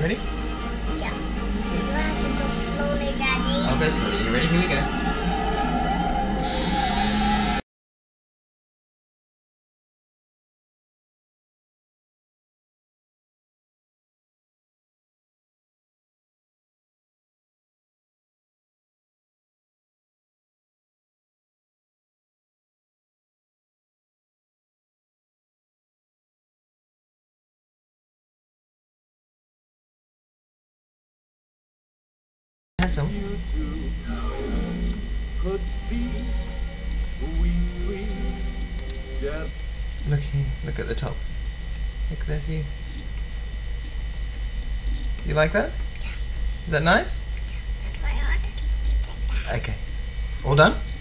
Ready? Yeah. You have to do slowly, Daddy. I'll go slowly. You ready? Here we go. Handsome. Look here, look at the top. Look, there's you. You like that? Yeah. Is that nice? That's why I wanted to take that. Okay. All done?